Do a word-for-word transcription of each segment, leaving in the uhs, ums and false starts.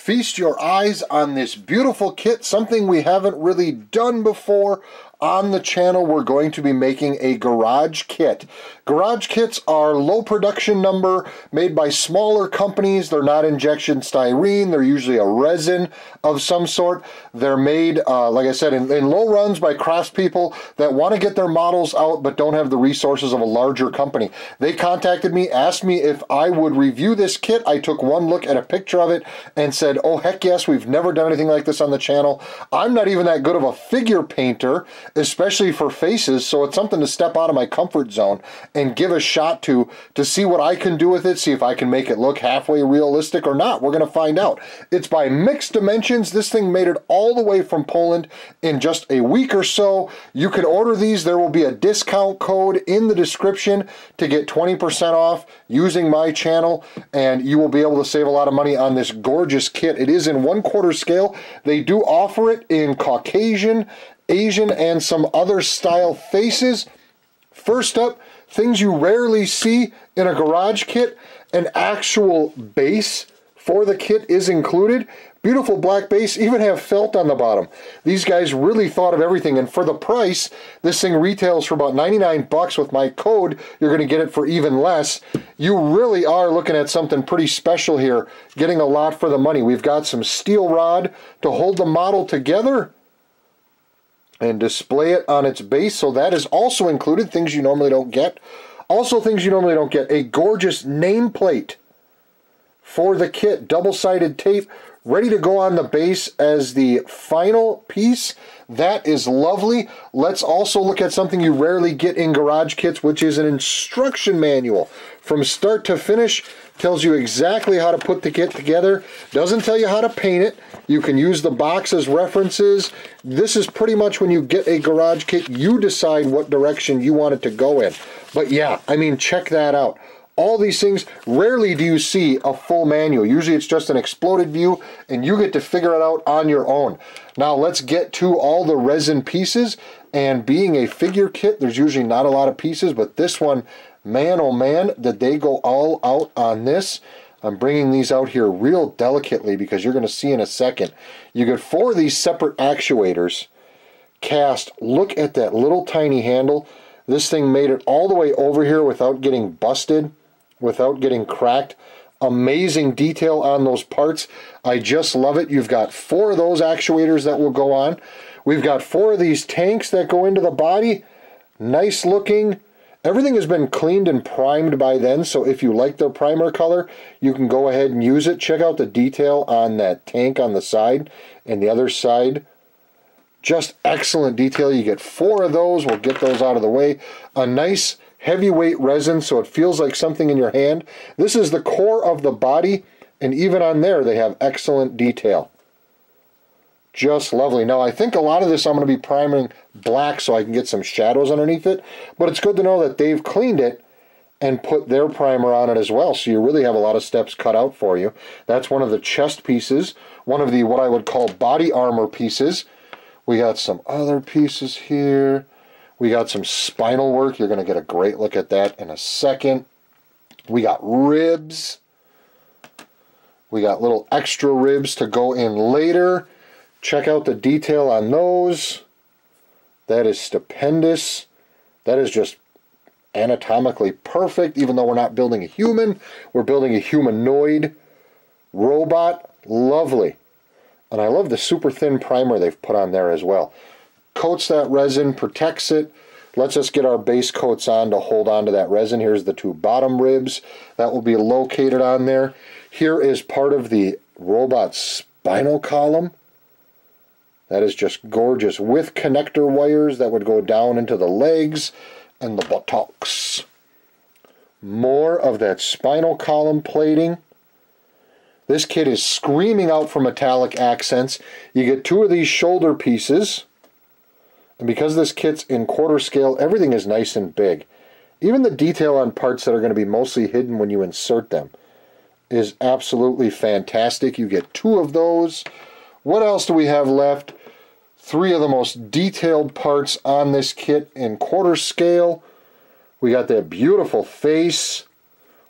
feast your eyes on this beautiful kit, something we haven't really done before on the channel. We're going to be making a garage kit. Garage kits are low production number, made by smaller companies. They're not injection styrene. They're usually a resin of some sort. They're made, uh, like I said, in, in low runs by craftspeople that want to get their models out but don't have the resources of a larger company. They contacted me, asked me if I would review this kit. I took one look at a picture of it and said, oh heck yes, we've never done anything like this on the channel. I'm not even that good of a figure painter, especially for faces, so it's something to step out of my comfort zone and give a shot to to see what I can do with it, see if I can make it look halfway realistic or not. We're going to find out. It's by Mixed Dimensions. This thing made it all the way from Poland in just a week or so. You can order these. There will be a discount code in the description to get twenty percent off using my channel, and you will be able to save a lot of money on this gorgeous kit. It is in one quarter scale. They do offer it in Caucasian, Asian, and some other style faces. First up, things you rarely see in a garage kit, an actual base for the kit is included. Beautiful black base, even have felt on the bottom. These guys really thought of everything, and for the price, this thing retails for about ninety-nine bucks. With my code, you're going to get it for even less. You really are looking at something pretty special here, getting a lot for the money. We've got some steel rod to hold the model together and display it on its base, so that is also included, things you normally don't get. Also things you normally don't get, a gorgeous nameplate for the kit, double-sided tape, ready to go on the base as the final piece. That is lovely. Let's also look at something you rarely get in garage kits, which is an instruction manual. From start to finish, tells you exactly how to put the kit together. Doesn't tell you how to paint it. You can use the box as references. This is pretty much when you get a garage kit, you decide what direction you want it to go in. But yeah, I mean, check that out. All these things, rarely do you see a full manual. Usually it's just an exploded view and you get to figure it out on your own. Now let's get to all the resin pieces, and being a figure kit, there's usually not a lot of pieces, but this one, man oh man, did they go all out on this. I'm bringing these out here real delicately because you're going to see in a second. You get four of these separate actuators cast. Look at that little tiny handle. This thing made it all the way over here without getting busted, without getting cracked. Amazing detail on those parts. I just love it. You've got four of those actuators that will go on. We've got four of these tanks that go into the body. Nice looking. Everything has been cleaned and primed by then, so if you like the primer color, you can go ahead and use it. Check out the detail on that tank on the side and the other side. Just excellent detail. You get four of those. We'll get those out of the way. A nice heavyweight resin, so it feels like something in your hand. This is the core of the body, and even on there they have excellent detail. Just lovely. Now I think a lot of this I'm going to be priming black so I can get some shadows underneath it, but it's good to know that they've cleaned it and put their primer on it as well, so you really have a lot of steps cut out for you. That's one of the chest pieces, one of the what I would call body armor pieces. We got some other pieces here. We got some spinal work. You're going to get a great look at that in a second. We got ribs. We got little extra ribs to go in later. Check out the detail on those. That is stupendous. That is just anatomically perfect. Even though we're not building a human, we're building a humanoid robot. Lovely. And I love the super thin primer they've put on there as well. Coats that resin, protects it, lets us get our base coats on to hold on to that resin. Here's the two bottom ribs that will be located on there. Here is part of the robot spinal column. That is just gorgeous, with connector wires that would go down into the legs and the buttocks. More of that spinal column plating. This kit is screaming out for metallic accents. You get two of these shoulder pieces, and because this kit's in quarter scale, everything is nice and big. Even the detail on parts that are going to be mostly hidden when you insert them is absolutely fantastic. You get two of those. What else do we have left? Three of the most detailed parts on this kit in quarter scale. We got that beautiful face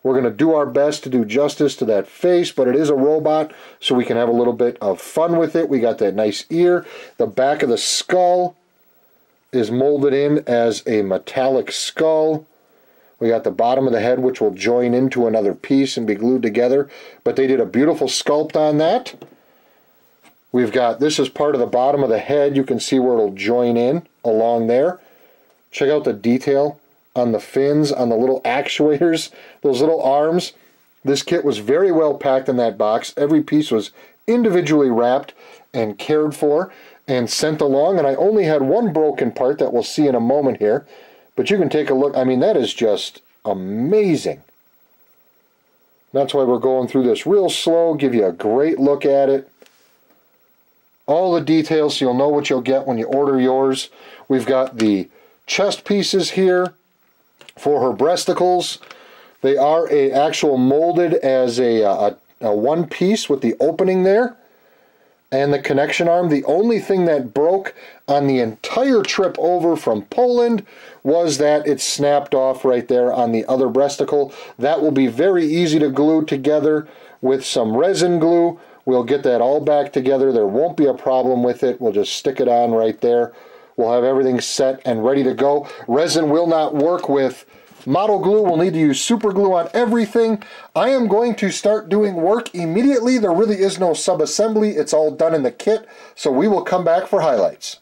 We're going to do our best to do justice to that face, but it is a robot, so we can have a little bit of fun with it. We got that nice ear. The back of the skull is molded in as a metallic skull. We got the bottom of the head, which will join into another piece and be glued together. But they did a beautiful sculpt on that. We've got, this is part of the bottom of the head. You can see where it'll join in along there. Check out the detail on the fins, on the little actuators, those little arms. This kit was very well packed in that box. Every piece was individually wrapped and cared for and sent along. And I only had one broken part that we'll see in a moment here. But you can take a look. I mean, that is just amazing. That's why we're going through this real slow, give you a great look at it. All the details so you'll know what you'll get when you order yours. We've got the chest pieces here for her breasticles. They are a actual molded as a, a, a one piece with the opening there. And the connection arm. The only thing that broke on the entire trip over from Poland was that it snapped off right there on the other breasticle. That will be very easy to glue together with some resin glue. We'll get that all back together. There won't be a problem with it. We'll just stick it on right there. We'll have everything set and ready to go. Resin will not work with model glue. We'll need to use super glue on everything. I am going to start doing work immediately. There really is no sub-assembly. It's all done in the kit. So we will come back for highlights.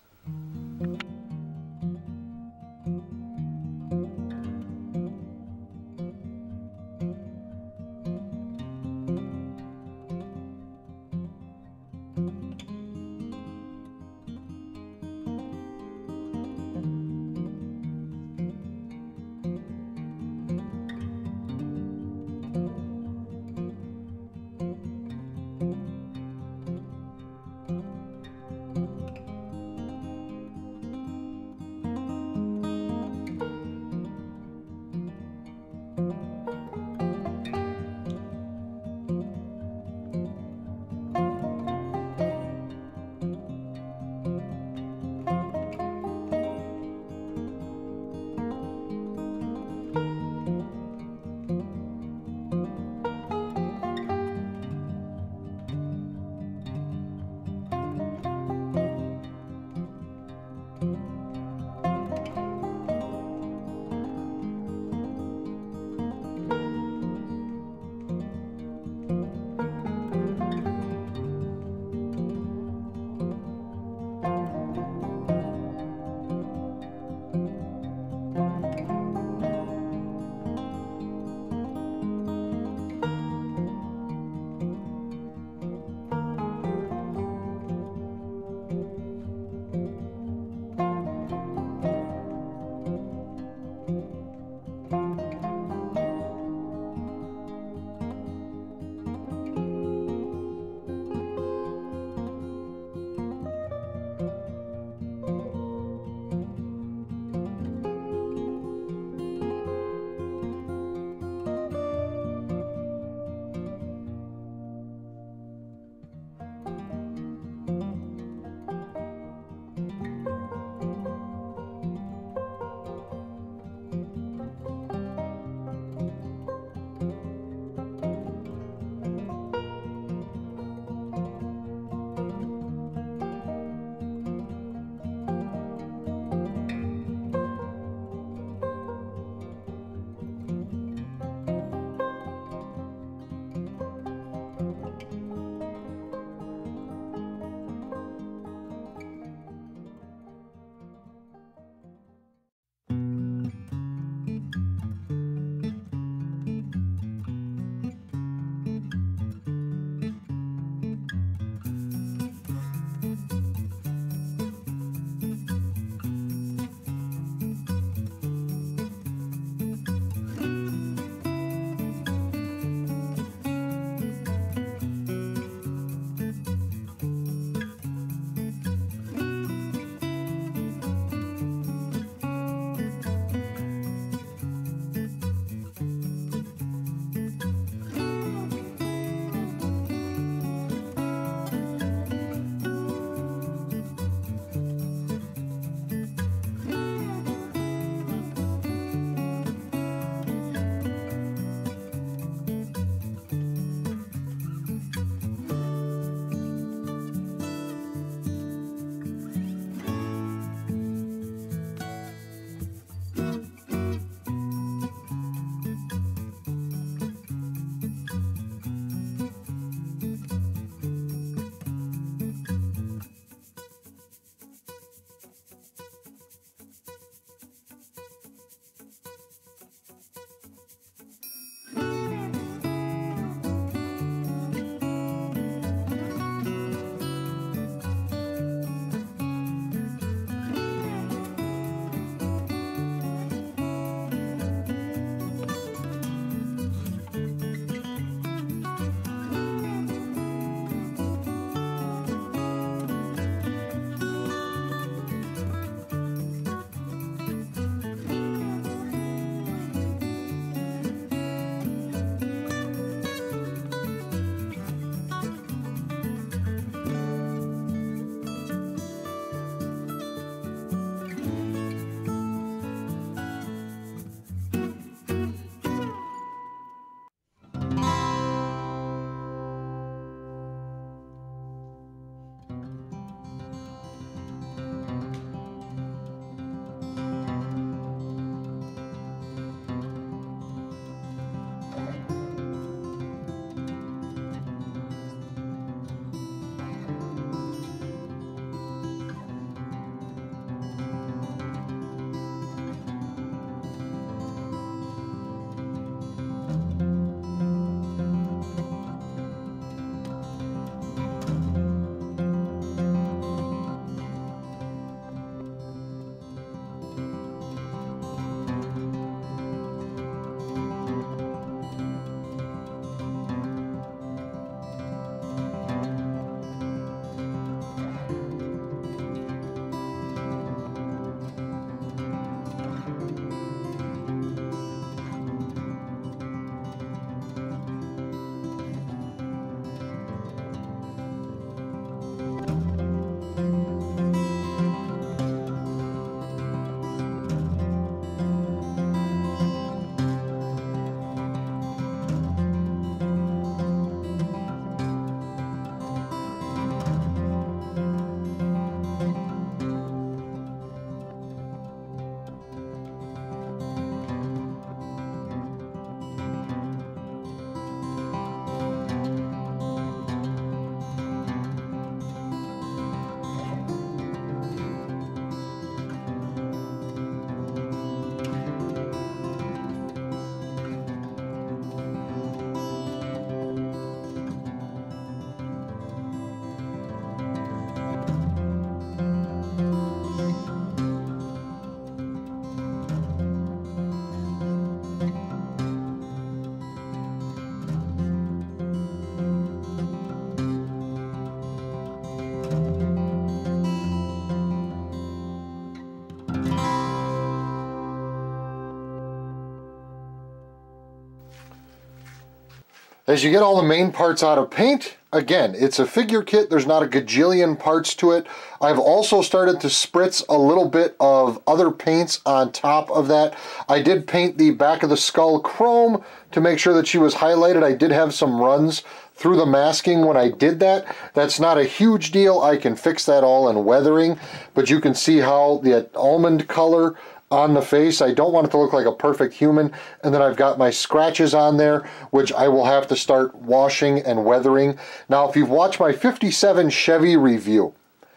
As you get all the main parts out of paint, again, it's a figure kit. There's not a gajillion parts to it. I've also started to spritz a little bit of other paints on top of that. I did paint the back of the skull chrome to make sure that she was highlighted. I did have some runs through the masking when I did that. That's not a huge deal. I can fix that all in weathering, but you can see how the almond color on the face, I don't want it to look like a perfect human. And then I've got my scratches on there, which I will have to start washing and weathering. Now, if you've watched my fifty-seven Chevy review,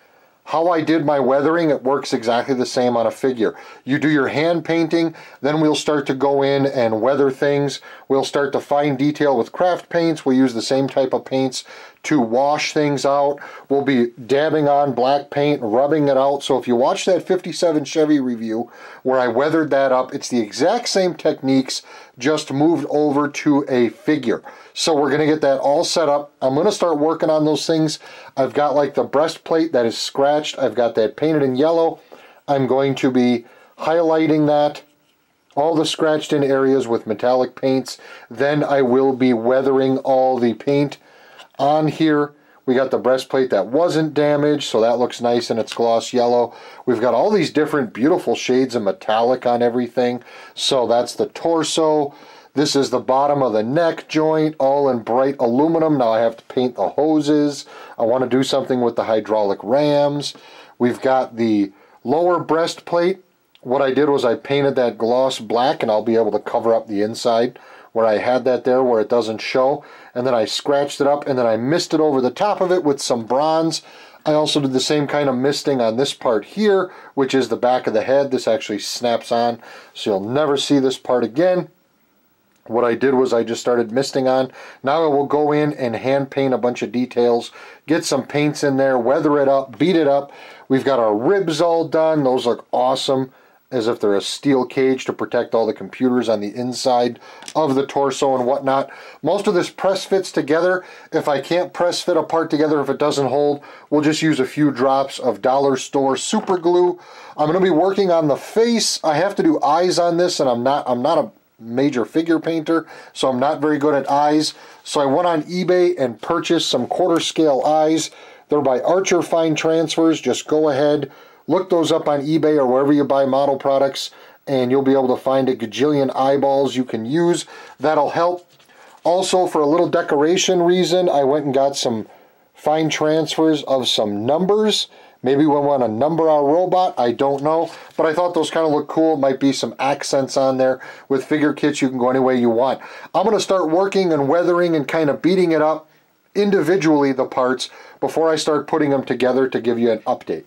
how I did my weathering, it works exactly the same on a figure. You do your hand painting, then we'll start to go in and weather things. We'll start to fine detail with craft paints. We'll use the same type of paints to wash things out. We'll be dabbing on black paint, rubbing it out. So if you watch that fifty-seven Chevy review where I weathered that up, it's the exact same techniques, just moved over to a figure. So we're gonna get that all set up. I'm gonna start working on those things. I've got like the breastplate that is scratched. I've got that painted in yellow. I'm going to be highlighting that, all the scratched in areas with metallic paints. Then I will be weathering all the paint on here. We got the breastplate that wasn't damaged, so that looks nice in its gloss yellow. We've got all these different beautiful shades of metallic on everything. So that's the torso. This is the bottom of the neck joint, all in bright aluminum. Now I have to paint the hoses. I want to do something with the hydraulic rams. We've got the lower breastplate. What I did was I painted that gloss black, and I'll be able to cover up the inside where I had that there where it doesn't show. And then I scratched it up, and then I misted over the top of it with some bronze. I also did the same kind of misting on this part here, which is the back of the head. This actually snaps on, so you'll never see this part again. What I did was I just started misting on. Now I will go in and hand paint a bunch of details, get some paints in there, weather it up, beat it up. We've got our ribs all done. Those look awesome, as if they're a steel cage to protect all the computers on the inside of the torso and whatnot. Most of this press fits together. If I can't press fit a part together, if it doesn't hold, we'll just use a few drops of dollar store super glue. I'm going to be working on the face. I have to do eyes on this, and I'm not I'm not a major figure painter, so I'm not very good at eyes. So I went on eBay and purchased some quarter scale eyes. They're by Archer Fine Transfers. Just go ahead, look those up on eBay or wherever you buy model products, and you'll be able to find a gajillion eyeballs you can use. That'll help. Also, for a little decoration reason, I went and got some fine transfers of some numbers. Maybe we want to number our robot, I don't know. But I thought those kind of look cool. Might be some accents on there. With figure kits, you can go any way you want. I'm going to start working and weathering and kind of beating it up individually, the parts, before I start putting them together to give you an update.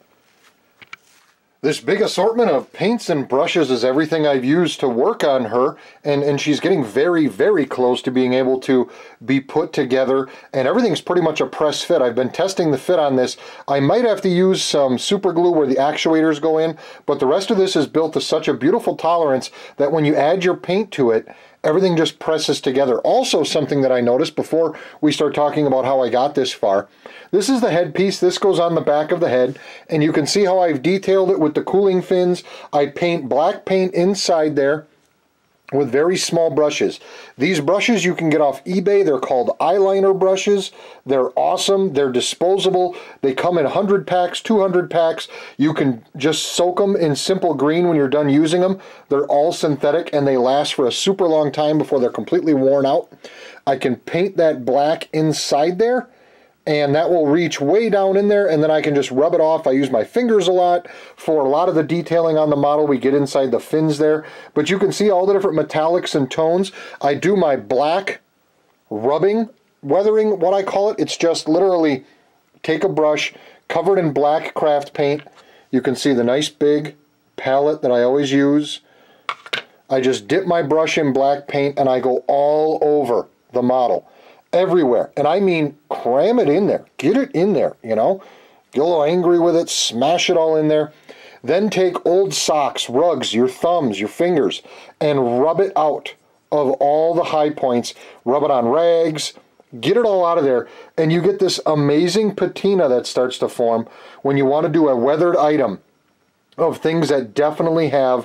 This big assortment of paints and brushes is everything I've used to work on her, and, and she's getting very, very close to being able to be put together, and everything's pretty much a press fit. I've been testing the fit on this. I might have to use some super glue where the actuators go in, but the rest of this is built to such a beautiful tolerance that when you add your paint to it, everything just presses together. Also, something that I noticed before we start talking about how I got this far, this is the headpiece. This goes on the back of the head, and you can see how I've detailed it with the cooling fins. I paint black paint inside there with very small brushes. These brushes you can get off eBay. They're called eyeliner brushes. They're awesome. They're disposable. They come in one hundred packs, two hundred packs. You can just soak them in simple green when you're done using them. They're all synthetic, and they last for a super long time before they're completely worn out. I can paint that black inside there, and that will reach way down in there, and then I can just rub it off. I use my fingers a lot for a lot of the detailing on the model. We get inside the fins there, but you can see all the different metallics and tones. I do my black rubbing, weathering, what I call it. It's just literally take a brush, cover it in black craft paint. You can see the nice big palette that I always use. I just dip my brush in black paint, and I go all over the model. Everywhere. And I mean, cram it in there. Get it in there, you know. Get a little angry with it. Smash it all in there. Then take old socks, rugs, your thumbs, your fingers, and rub it out of all the high points. Rub it on rags. Get it all out of there. And you get this amazing patina that starts to form when you want to do a weathered item of things that definitely have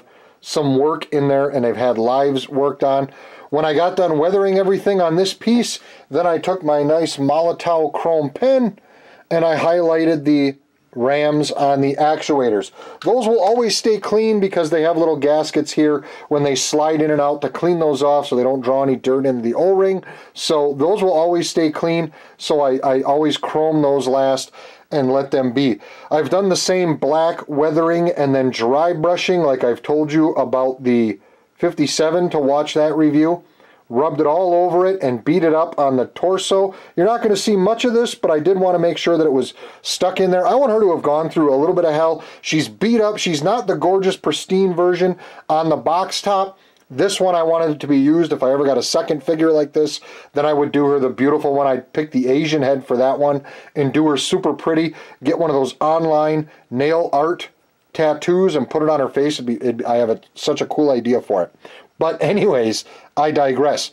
some work in there, and they've had lives worked on. When I got done weathering everything on this piece, then I took my nice Molotow chrome pen and I highlighted the rams on the actuators. Those will always stay clean because they have little gaskets here when they slide in and out to clean those off so they don't draw any dirt into the O-ring. So those will always stay clean, so I, I always chrome those last and let them be. I've done the same black weathering and then dry brushing like I've told you about the fifty-seven to watch that review. Rubbed it all over it and beat it up on the torso. You're not going to see much of this, but I did want to make sure that it was stuck in there. I want her to have gone through a little bit of hell. She's beat up. She's not the gorgeous, pristine version on the box top. This one I wanted it to be used. If I ever got a second figure like this, then I would do her the beautiful one. I'd pick the Asian head for that one and do her super pretty. Get one of those online nail art tattoos and put it on her face. It'd be, it'd, I have a, such a cool idea for it. But anyways, I digress.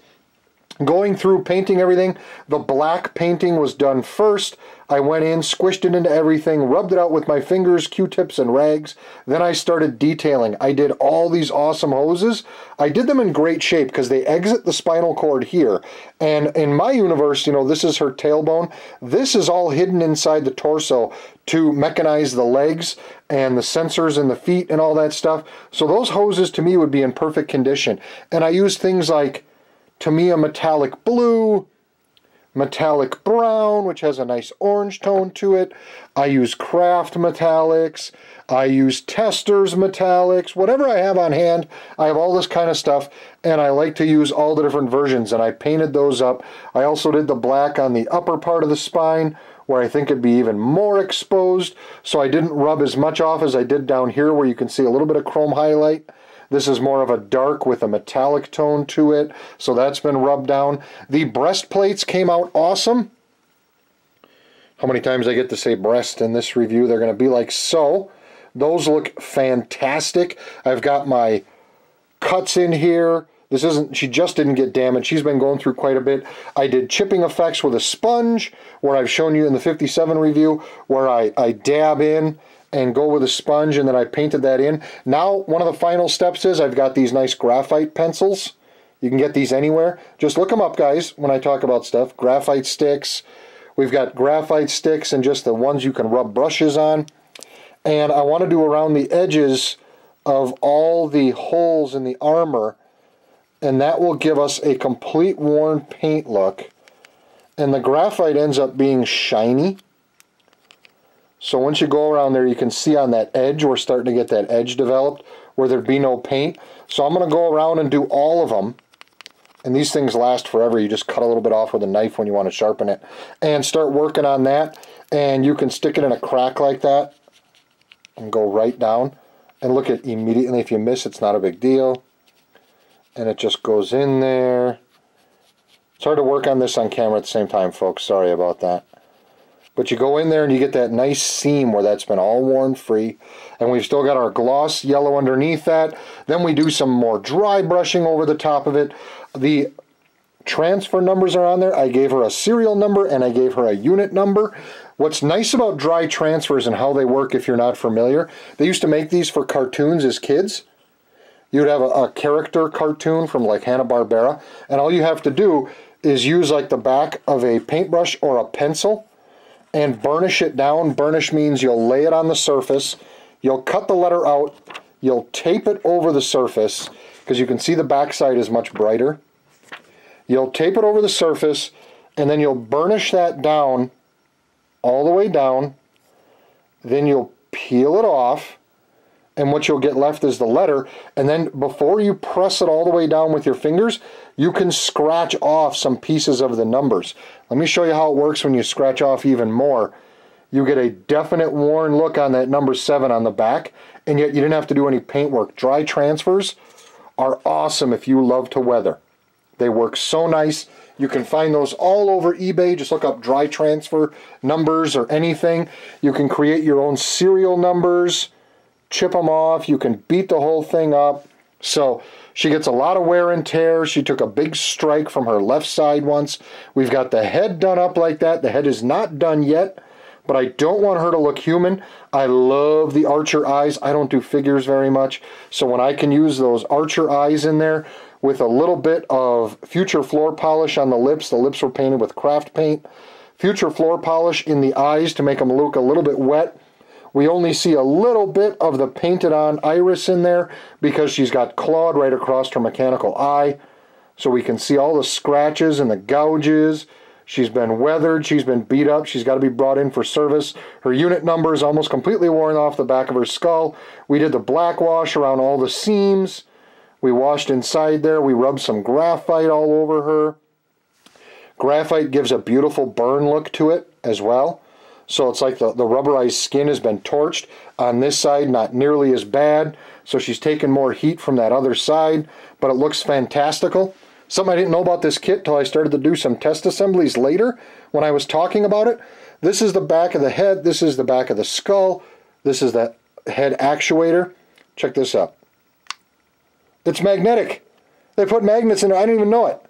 Going through painting everything, the black painting was done first. I went in, squished it into everything, rubbed it out with my fingers, Q-tips, and rags. Then I started detailing. I did all these awesome hoses. I did them in great shape because they exit the spinal cord here. And in my universe, you know, this is her tailbone. This is all hidden inside the torso to mechanize the legs and the sensors in the feet and all that stuff. So those hoses to me would be in perfect condition. And I used things like Tamiya metallic blue, metallic brown, which has a nice orange tone to it. I use craft metallics. I use testers metallics. Whatever I have on hand, I have all this kind of stuff, and I like to use all the different versions, and I painted those up. I also did the black on the upper part of the spine, where I think it'd be even more exposed, so I didn't rub as much off as I did down here, where you can see a little bit of chrome highlight. This is more of a dark with a metallic tone to it, so that's been rubbed down. The breastplates came out awesome. How many times I get to say breast in this review? They're going to be like so. Those look fantastic. I've got my cuts in here. This isn't, she just didn't get damaged. She's been going through quite a bit. I did chipping effects with a sponge, where I've shown you in the fifty-seven review, where I, I dab in and go with a sponge, and then I painted that in. Now, one of the final steps is I've got these nice graphite pencils. You can get these anywhere. Just look them up, guys, when I talk about stuff. Graphite sticks. We've got graphite sticks and just the ones you can rub brushes on. And I want to do around the edges of all the holes in the armor, and that will give us a complete worn paint look. And the graphite ends up being shiny. So once you go around there, you can see on that edge, we're starting to get that edge developed where there'd be no paint. So I'm going to go around and do all of them. And these things last forever. You just cut a little bit off with a knife when you want to sharpen it. And start working on that. And you can stick it in a crack like that and go right down. And look at immediately, if you miss, it's not a big deal. And it just goes in there. It's hard to work on this on camera at the same time, folks. Sorry about that. But you go in there and you get that nice seam where that's been all worn free. And we've still got our gloss yellow underneath that. Then we do some more dry brushing over the top of it. The transfer numbers are on there. I gave her a serial number and I gave her a unit number. What's nice about dry transfers and how they work, if you're not familiar, they used to make these for cartoons as kids. You'd have a, a character cartoon from like Hanna-Barbera, and all you have to do is use like the back of a paintbrush or a pencil and burnish it down. Burnish means you'll lay it on the surface, you'll cut the letter out, you'll tape it over the surface, because you can see the backside is much brighter. You'll tape it over the surface, and then you'll burnish that down, all the way down. Then you'll peel it off, and what you'll get left is the letter. And then before you press it all the way down with your fingers, you can scratch off some pieces of the numbers. Let me show you how it works when you scratch off even more. You get a definite worn look on that number seven on the back, and yet you didn't have to do any paint work. Dry transfers are awesome if you love to weather. They work so nice. You can find those all over eBay. Just look up dry transfer numbers or anything. You can create your own serial numbers, chip them off. You can beat the whole thing up. So she gets a lot of wear and tear. She took a big strike from her left side once. We've got the head done up like that. The head is not done yet, but I don't want her to look human. I love the Archer eyes. I don't do figures very much, so when I can use those Archer eyes in there with a little bit of Future floor polish on the lips, the lips were painted with craft paint, Future floor polish in the eyes to make them look a little bit wet. We only see a little bit of the painted on iris in there because she's got clawed right across her mechanical eye. So we can see all the scratches and the gouges. She's been weathered, she's been beat up, she's got to be brought in for service. Her unit number is almost completely worn off the back of her skull. We did the black wash around all the seams. We washed inside there. We rubbed some graphite all over her. Graphite gives a beautiful burn look to it as well. So it's like the, the rubberized skin has been torched. On this side, not nearly as bad. So she's taken more heat from that other side, but it looks fantastical. Something I didn't know about this kit till I started to do some test assemblies later when I was talking about it. This is the back of the head. This is the back of the skull. This is the head actuator. Check this out. It's magnetic. They put magnets in it. I didn't even know it.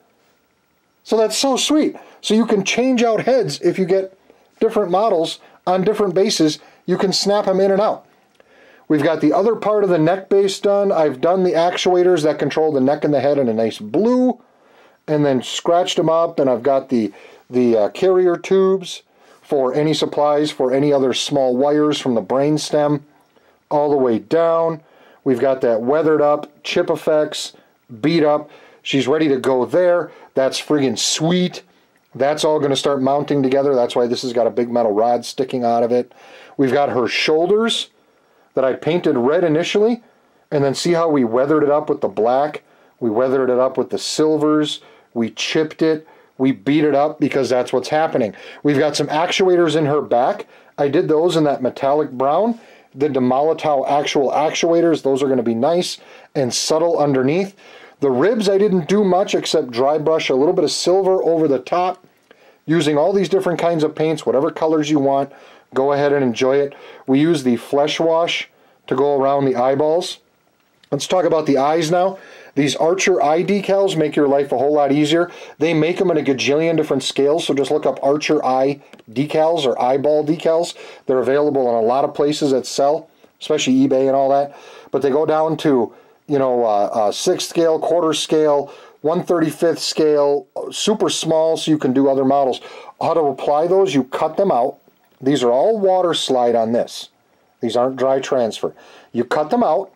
So that's so sweet. So you can change out heads if you get different models on different bases. You can snap them in and out. We've got the other part of the neck base done. I've done the actuators that control the neck and the head in a nice blue, and then scratched them up. And I've got the the uh, carrier tubes for any supplies for any other small wires from the brain stem all the way down. We've got that weathered up, chip effects, beat up. She's ready to go there. That's friggin' sweet. That's all going to start mounting together. That's why this has got a big metal rod sticking out of it. We've got her shoulders that I painted red initially, and then see how we weathered it up with the black. We weathered it up with the silvers. We chipped it. We beat it up because that's what's happening. We've got some actuators in her back. I did those in that metallic brown. Did the Molotow actual actuators. Those are going to be nice and subtle underneath. The ribs I didn't do much except dry brush a little bit of silver over the top, using all these different kinds of paints, whatever colors you want. Go ahead and enjoy it. We use the flesh wash to go around the eyeballs. Let's talk about the eyes now. These Archer eye decals make your life a whole lot easier. They make them in a gajillion different scales, so just look up Archer eye decals or eyeball decals. They're available in a lot of places that sell, especially eBay and all that. But they go down to, you know, uh, uh, sixth scale, quarter scale, one thirty-fifth scale, super small, so you can do other models. How to apply those, you cut them out. These are all water slide on this. These aren't dry transfer. You cut them out.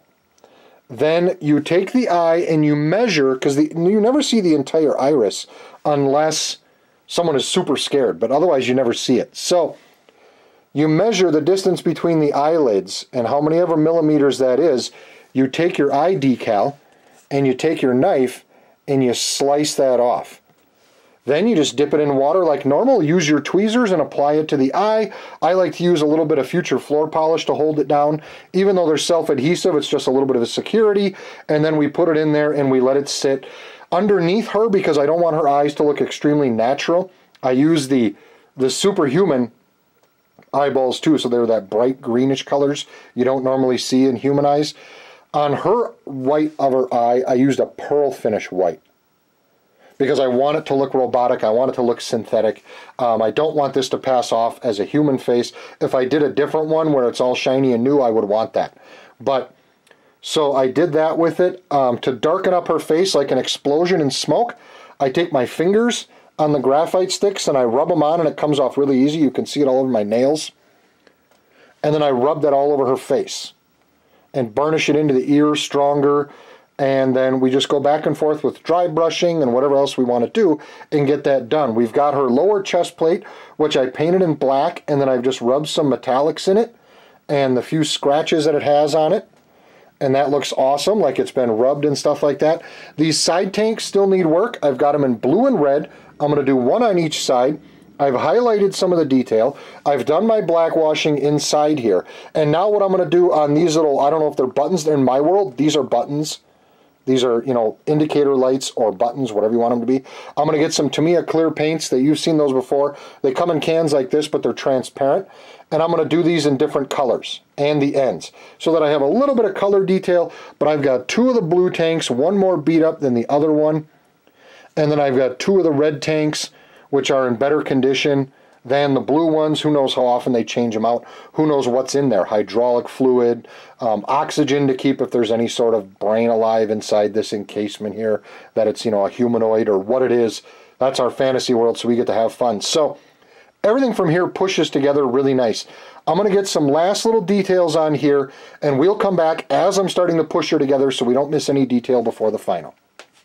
Then you take the eye and you measure, because you never see the entire iris unless someone is super scared, but otherwise you never see it. So you measure the distance between the eyelids and how many ever millimeters that is. You take your eye decal and you take your knife and you slice that off. Then you just dip it in water like normal, use your tweezers and apply it to the eye. I like to use a little bit of Future floor polish to hold it down. Even though they're self-adhesive, it's just a little bit of a security. And then we put it in there and we let it sit underneath her because I don't want her eyes to look extremely natural. I use the, the Superhuman eyeballs too, so they're that bright greenish colors you don't normally see in human eyes. On her white of her eye, I used a pearl finish white, because I want it to look robotic. I want it to look synthetic. Um, I don't want this to pass off as a human face. If I did a different one where it's all shiny and new, I would want that. But, so I did that with it. Um, to darken up her face like an explosion in smoke, I take my fingers on the graphite sticks and I rub them on and it comes off really easy. You can see it all over my nails. And then I rub that all over her face and burnish it into the ear stronger. And then we just go back and forth with dry brushing and whatever else we want to do and get that done. We've got her lower chest plate, which I painted in black, and then I've just rubbed some metallics in it and the few scratches that it has on it. And that looks awesome, like it's been rubbed and stuff like that. These side tanks still need work. I've got them in blue and red. I'm going to do one on each side. I've highlighted some of the detail. I've done my black washing inside here. And now what I'm going to do on these little, I don't know if they're buttons. In my world, these are buttons. These are, you know, indicator lights or buttons, whatever you want them to be. I'm going to get some Tamiya clear paints that you've seen those before. They come in cans like this, but they're transparent. And I'm going to do these in different colors and the ends so that I have a little bit of color detail. But I've got two of the blue tanks, one more beat up than the other one. And then I've got two of the red tanks, which are in better condition. than the blue ones. Who knows how often they change them out? Who knows what's in there? Hydraulic fluid, um, oxygen to keep if there's any sort of brain alive inside this encasement here, that it's, you know, a humanoid or what it is. That's our fantasy world, so we get to have fun. So everything from here pushes together really nice. I'm going to get some last little details on here, and we'll come back as I'm starting to push her together so we don't miss any detail before the final.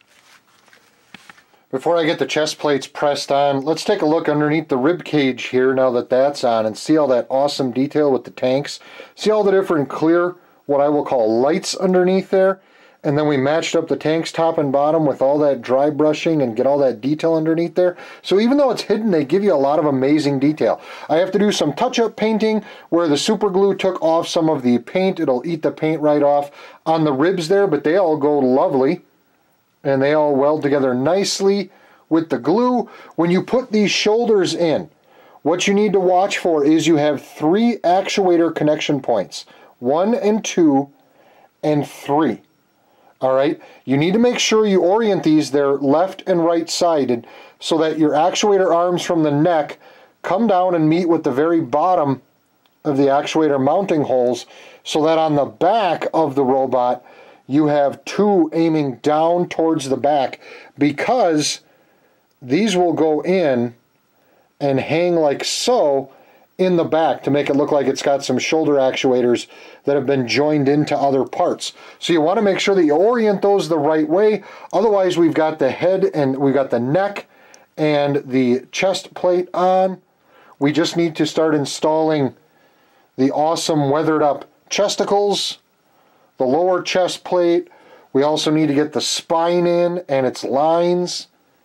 Before I get the chest plates pressed on, let's take a look underneath the rib cage here now that that's on and see all that awesome detail with the tanks. See all the different clear, what I will call lights underneath there? And then we matched up the tanks top and bottom with all that dry brushing and get all that detail underneath there. So even though it's hidden, they give you a lot of amazing detail. I have to do some touch-up painting where the super glue took off some of the paint. It'll eat the paint right off on the ribs there, but they all go lovely. And they all weld together nicely with the glue. When you put these shoulders in, what you need to watch for is you have three actuator connection points. One and two and three. All right, you need to make sure you orient these, they're left and right sided, so that your actuator arms from the neck come down and meet with the very bottom of the actuator mounting holes, so that on the back of the robot you have two aiming down towards the back, because these will go in and hang like so in the back to make it look like it's got some shoulder actuators that have been joined into other parts. So you want to make sure that you orient those the right way. Otherwise, we've got the head and we've got the neck and the chest plate on. We just need to start installing the awesome weathered up chesticles, the lower chest plate. We also need to get the spine in and its lines,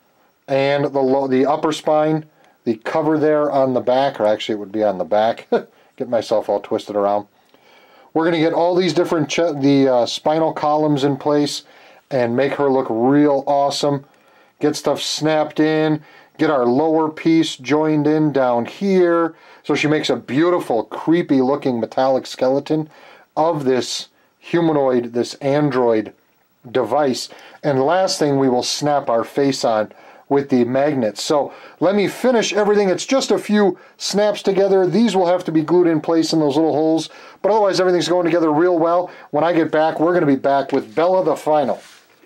and the low, the upper spine. The cover there on the back, or actually it would be on the back. Get myself all twisted around. We're going to get all these different ch the uh, spinal columns in place and make her look real awesome. Get stuff snapped in. Get our lower piece joined in down here. So she makes a beautiful, creepy looking metallic skeleton of this humanoid, this android device. And last thing, we will snap our face on with the magnets. So let me finish everything. It's just a few snaps together. These will have to be glued in place in those little holes, but otherwise everything's going together real well. When I get back, we're going to be back with Bella the final.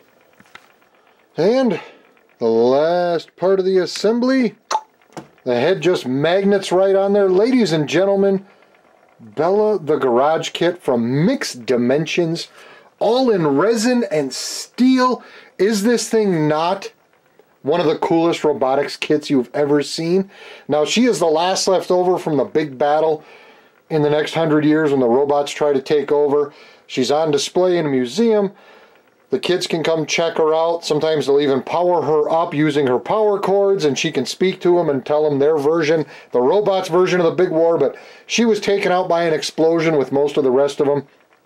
And the last part of the assembly, the head just magnets right on there. Ladies and gentlemen, Bella the Garage Kit from Mixed Dimensions, all in resin and steel. Is this thing not one of the coolest robotics kits you've ever seen? Now, she is the last left over from the big battle in the next hundred years when the robots try to take over. She's on display in a museum. The kids can come check her out. Sometimes they'll even power her up using her power cords, and she can speak to them and tell them their version, the robots' version of the big war. But she was taken out by an explosion with most of the rest of them.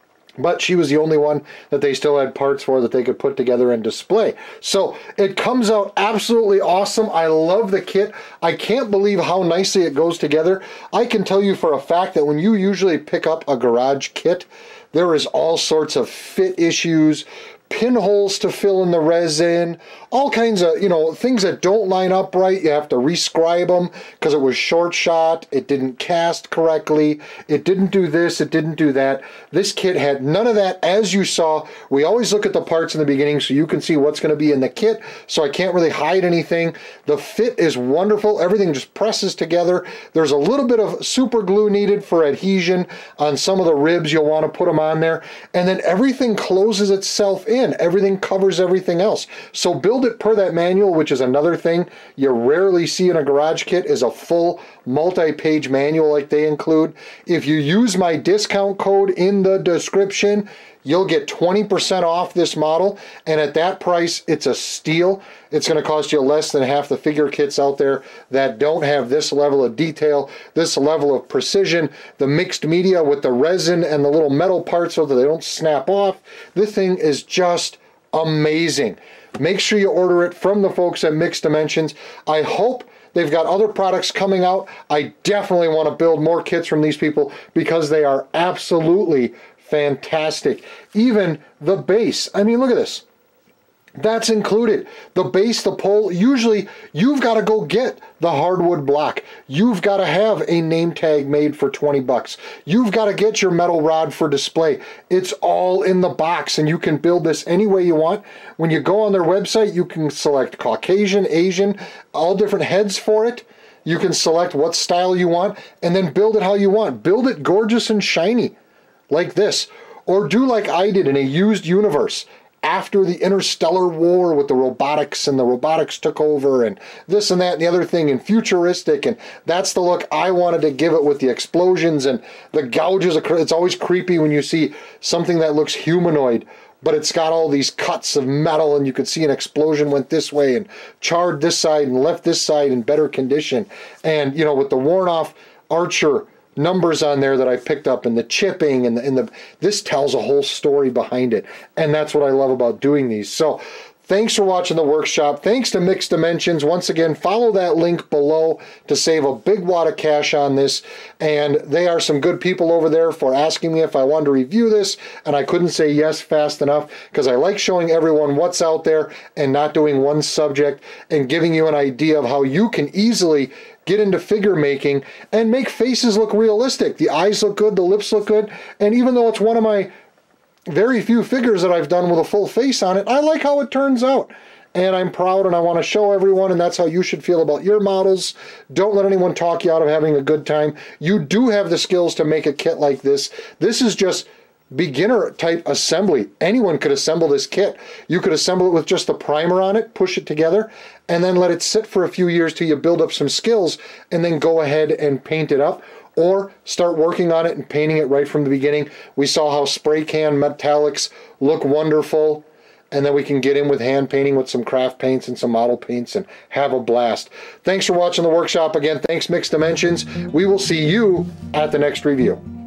But she was the only one that they still had parts for that they could put together and display. So it comes out absolutely awesome. I love the kit. I can't believe how nicely it goes together. I can tell you for a fact that when you usually pick up a garage kit, there is all sorts of fit issues, pinholes to fill in the resin, all kinds of, you know, things that don't line up right. You have to rescribe them because it was short shot, it didn't cast correctly, it didn't do this, it didn't do that. This kit had none of that. As you saw, we always look at the parts in the beginning so you can see what's going to be in the kit, so I can't really hide anything. The fit is wonderful. Everything just presses together. There's a little bit of super glue needed for adhesion on some of the ribs. You'll want to put them on there, and then everything closes itself in. Everything covers everything else. So build it per that manual, which is another thing you rarely see in a garage kit, is a full multi-page manual like they include. If you use my discount code in the description, you'll get twenty percent off this model, and at that price, it's a steal. It's going to cost you less than half the figure kits out there that don't have this level of detail, this level of precision, the mixed media with the resin and the little metal parts so that they don't snap off. This thing is just amazing. Make sure you order it from the folks at Mixed Dimensions. I hope they've got other products coming out. I definitely want to build more kits from these people because they are absolutely fantastic. Even the base. I mean, look at this. That's included. The base, the pole, usually you've got to go get the hardwood block. You've got to have a name tag made for twenty bucks. You've got to get your metal rod for display. It's all in the box, and you can build this any way you want. When you go on their website, you can select Caucasian, Asian, all different heads for it. You can select what style you want and then build it how you want. Build it gorgeous and shiny like this. Or do like I did in a used universe. After the interstellar war with the robotics, and the robotics took over, and this and that and the other thing, and futuristic, and that's the look I wanted to give it with the explosions and the gouges. It's always creepy when you see something that looks humanoid, but it's got all these cuts of metal, and you could see an explosion went this way and charred this side and left this side in better condition. And, you know, with the worn off Archer numbers on there that I picked up, and the chipping, and the, and the this tells a whole story behind it, and that's what I love about doing these. So thanks for watching the workshop. Thanks to Mixed Dimensions. Once again, follow that link below to save a big wad of cash on this, and they are some good people over there for asking me if I wanted to review this, and I couldn't say yes fast enough because I like showing everyone what's out there and not doing one subject, and giving you an idea of how you can easily get into figure making and make faces look realistic. The eyes look good, the lips look good, and even though it's one of my very few figures that I've done with a full face on it, I like how it turns out. And I'm proud, and I want to show everyone, and that's how you should feel about your models. Don't let anyone talk you out of having a good time. You do have the skills to make a kit like this. This is just beginner type assembly. Anyone could assemble this kit. You could assemble it with just the primer on it, push it together, and then let it sit for a few years till you build up some skills, and then go ahead and paint it up, or start working on it and painting it right from the beginning. We saw how spray can metallics look wonderful, and then we can get in with hand painting with some craft paints and some model paints and have a blast. Thanks for watching the workshop again. Thanks, Mixed Dimensions. We will see you at the next review.